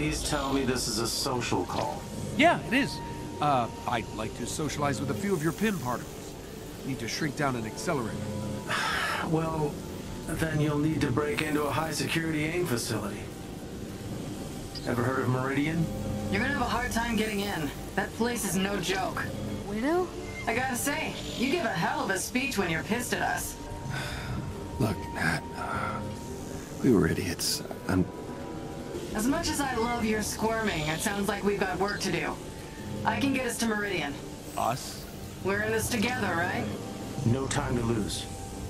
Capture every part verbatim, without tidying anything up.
Please tell me this is a social call. Yeah, it is. Uh, I'd like to socialize with a few of your P I M particles. Need to shrink down an accelerator. Well, then you'll need to break into a high-security AIM facility. Ever heard of Meridian? You're gonna have a hard time getting in. That place is no joke. Widow? I gotta say, you give a hell of a speech when you're pissed at us. Look, Nat, uh, we were idiots. I'm... As much as I love your squirming, it sounds like we've got work to do. I can get us to Meridian. Us? We're in this together, right? No time to lose.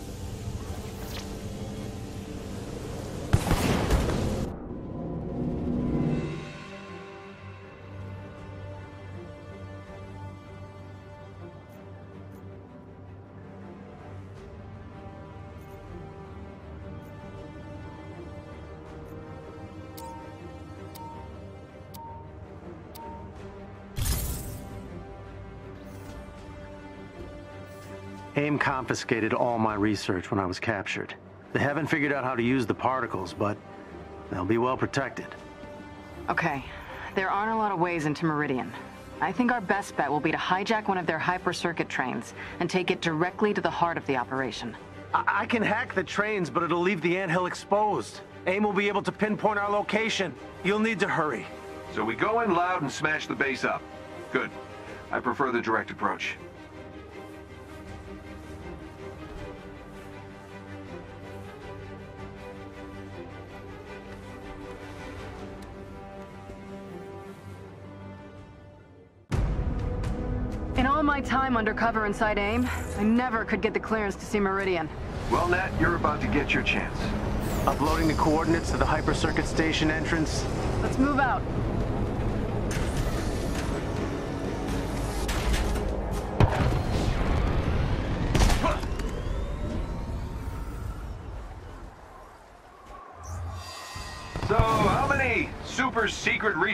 AIM confiscated all my research when I was captured. They haven't figured out how to use the particles, but they'll be well protected. Okay, there aren't a lot of ways into Meridian. I think our best bet will be to hijack one of their hyper-circuit trains and take it directly to the heart of the operation. I, I can hack the trains, but it'll leave the anthill exposed. AIM will be able to pinpoint our location. You'll need to hurry. So we go in loud and smash the base up. Good. I prefer the direct approach. In all my time undercover inside AIM, I never could get the clearance to see Meridian. Well, Nat, you're about to get your chance. Uploading the coordinates to the hyper-circuit station entrance. Let's move out. So, how many super secret re-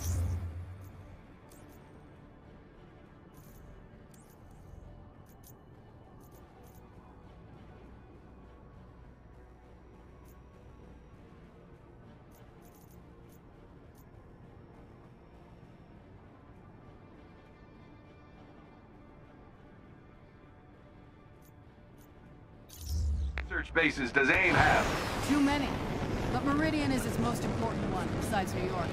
research bases does AIM have? Too many. But Meridian is its most important one, besides New York.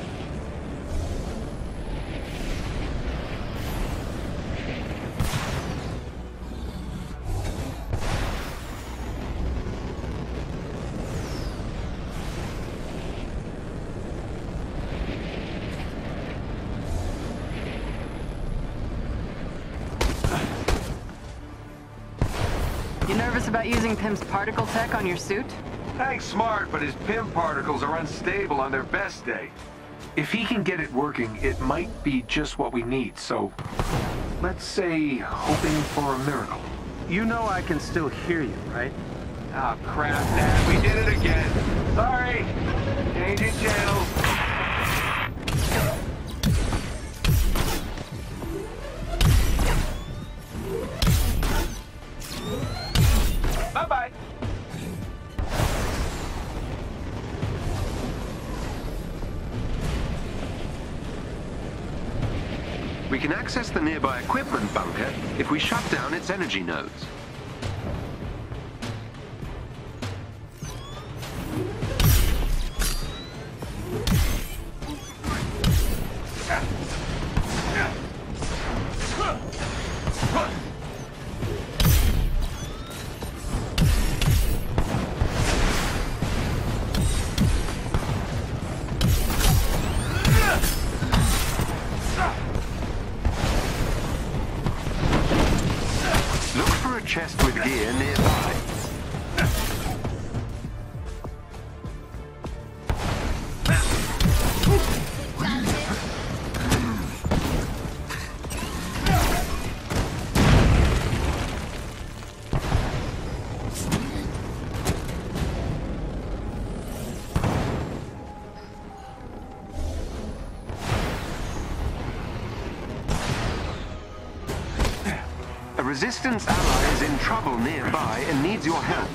You nervous about using P I M's particle tech on your suit? Hank's smart, but his P I M particles are unstable on their best day. If he can get it working, it might be just what we need, so... let's say, hoping for a miracle. You know I can still hear you, right? Ah, crap, Nat, we did it again. Sorry. Changing channels. Bye-bye. We can access the nearby equipment bunker if we shut down its energy nodes. Chest with gear nearby. A Resistance ally is in trouble nearby and needs your help.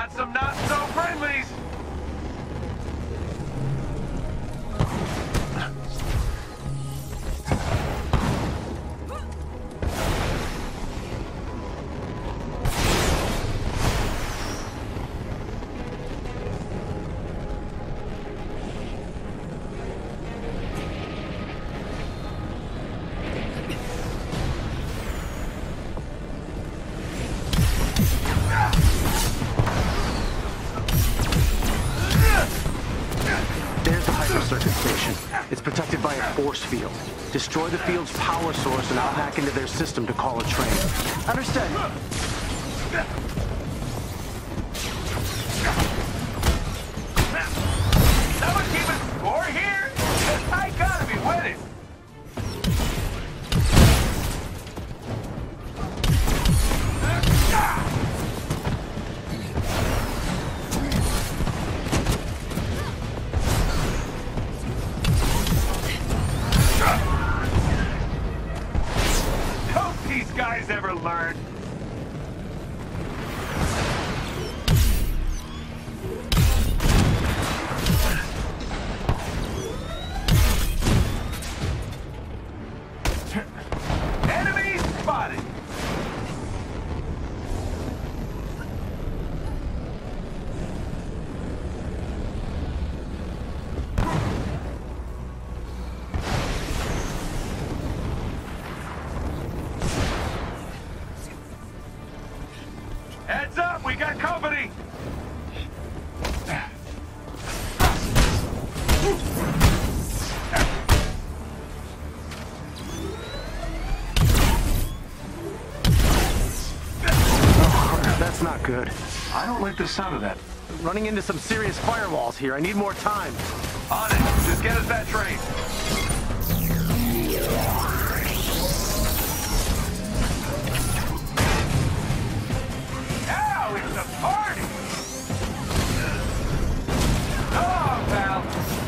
got some not-so-friendlies! Circuit station. It's protected by a force field. Destroy the field's power source and I'll hack into their system to call a train. Understood. Someone keeping score here? I gotta be winning. Guys ever learn? Enemy spotted! Heads up, we got company! Oh, that's not good. I don't like the sound of that. Running into some serious firewalls here. I need more time. On it! Just get us that train! Now it's a party! Come on, pal!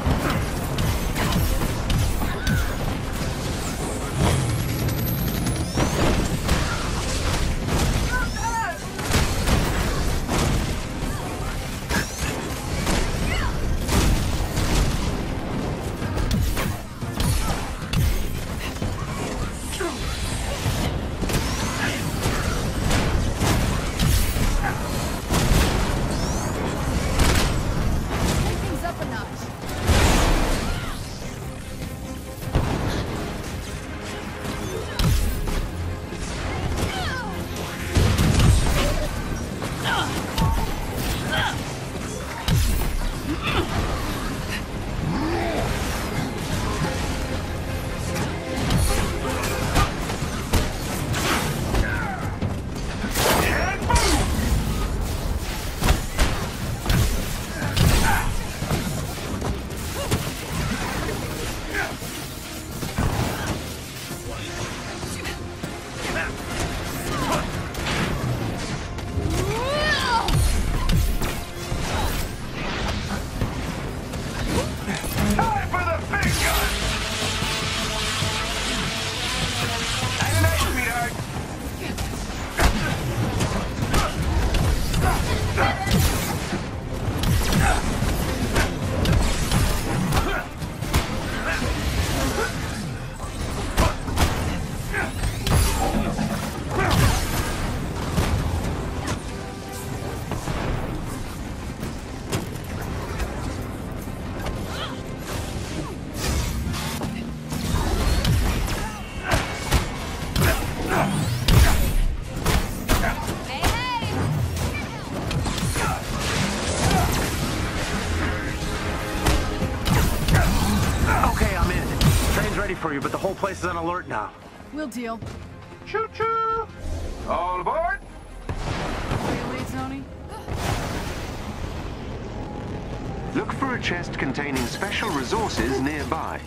For you, but the whole place is on alert now. We'll deal. Choo-choo! All aboard! Really, Tony? Look for a chest containing special resources nearby.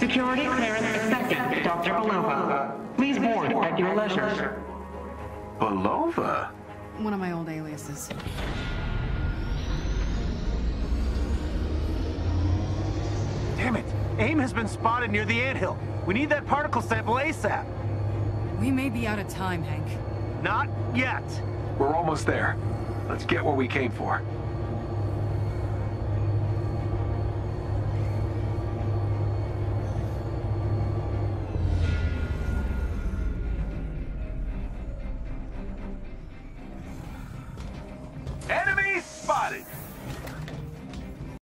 Security clearance accepted, Doctor Belova. Please board at your leisure. Belova? One of my old aliases. Damn it! AIM has been spotted near the anthill. We need that particle sample ASAP. We may be out of time, Hank. Not yet. We're almost there. Let's get what we came for. Enemy spotted!